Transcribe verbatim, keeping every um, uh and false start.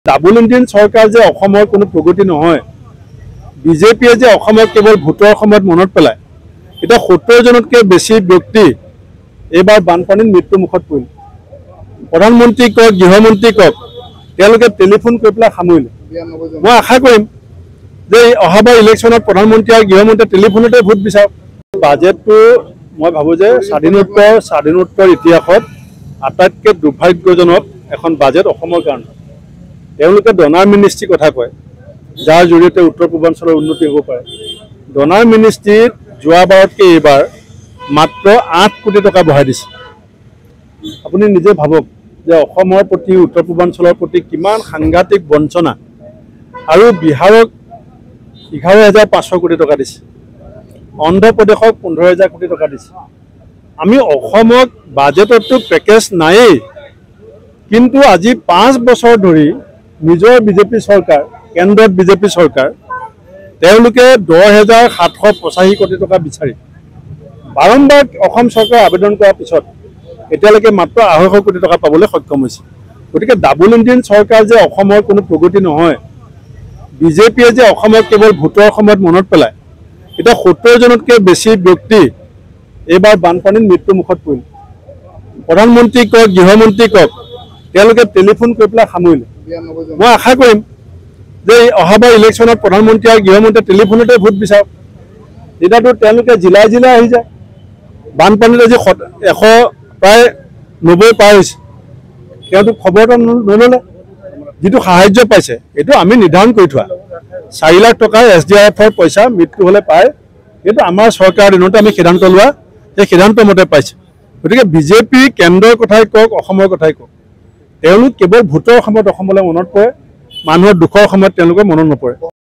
Double engine চৰকাৰ যে অসমৰ কোনো প্ৰগতি নহয়, বিজেপিয়ে যে অসমৰ কেৱল ভোটৰ সময়ত মনত পেলায়। এটা সত্তৰ জনতকৈ বেছি ব্যক্তি এইবাৰ বানপানীত মৃত্যু মুখত পৰিল। প্ৰধানমন্ত্ৰী কওক, গৃহমন্ত্ৰী কওক, তেওঁলোকে টেলিফোন কৰি পেলাই সামৰিলে। মই আশা কৰিম যে অহাবাৰ ইলেকশ্যনত প্ৰধানমন্ত্ৰী আৰু গৃহমন্ত্ৰীয়ে টেলিফোনতে ভোট বিচাৰক। বাজেটটো মই ভাবোঁ যে স্বাধীনোত্তৰ স্বাধীনোত্তৰ ইতিহাসত আটাইতকৈ দুৰ্ভাগ্যজনক এখন বাজেট অসমৰ কাৰণে। তেওঁলোকে ডনাৰ মিনিষ্ট্ৰীৰ কথা কয়, যাৰ জৰিয়তে উত্তৰ পূৰ্বাঞ্চলৰ উন্নতি হ'ব পাৰে। ডনাৰ মিনিষ্ট্ৰীত যোৱাবাৰতকৈ এইবাৰ মাত্ৰ আঠ কোটি টকা বঢ়াই দিছে। আপুনি নিজে ভাবক যে অসমৰ প্ৰতি, উত্তৰ পূৰ্বাঞ্চলৰ প্ৰতি কিমান সাংঘাতিক বঞ্চনা। আৰু বিহাৰক এঘাৰ হাজাৰ পাঁচশ কোটি টকা দিছে, অন্ধ্ৰপ্ৰদেশক পোন্ধৰ হাজাৰ কোটি টকা দিছে। আমি অসমক বাজেটতো পেকেজ নায়েই, কিন্তু আজি পাঁচ বছৰ ধৰি নিজৰ বিজেপি চৰকাৰ, কেন্দ্ৰত বিজেপি চৰকাৰ, তেওঁলোকে দহ হাজাৰ সাতশ পঁচাশী কোটি টকা বিচাৰি বাৰম্বাৰ অসম চৰকাৰে আবেদন কৰাৰ পিছত এতিয়ালৈকে মাত্ৰ আঢ়ৈশ কোটি টকা পাবলৈ সক্ষম হৈছে। গতিকে ডাবল ইঞ্জিন চৰকাৰ যে অসমৰ কোনো প্ৰগতি নহয়, বিজেপিয়ে যে অসমক কেৱল ভোটৰ সময়ত মনত পেলায়। এতিয়া সত্তৰ জনতকৈ বেছি ব্যক্তি এইবাৰ বানপানীত মৃত্যু মুখত পৰিল। প্ৰধানমন্ত্ৰী কওক, গৃহমন্ত্ৰী কওক, তেওঁলোকে টেলিফোন কৰি পেলাই সামৰিলে। মই আশা কৰিম যে অহাবাৰ ইলেকশ্যনত প্ৰধানমন্ত্ৰী আৰু গৃহমন্ত্ৰীয়ে টেলিফোনতে ভোট বিচাৰক। তেতিয়াতো তেওঁলোকে জিলাই জিলাই আহি যায়। বানপানীত আজি এশ প্ৰায় নব্বৈ পাৰ হৈছে, তেওঁতো খবৰটো নল'লে। যিটো সাহায্য পাইছে এইটো আমি নিৰ্ধাৰণ কৰি থোৱা চাৰি লাখ টকাৰ এছ ডি আৰ এফৰ পইচা মৃত্যু হ'লে পায়। এইটো আমাৰ চৰকাৰৰ দিনতে আমি সিদ্ধান্ত লোৱা, সেই সিদ্ধান্ত মতে পাইছে। গতিকে বিজেপি কেন্দ্ৰৰ কথাই কওক, অসমৰ কথাই কওক, তেওঁলোক কেৱল ভোটৰ সময়ত অসমলৈ মনত পৰে, মানুহৰ দুখৰ সময়ত তেওঁলোকে মনত নপৰে।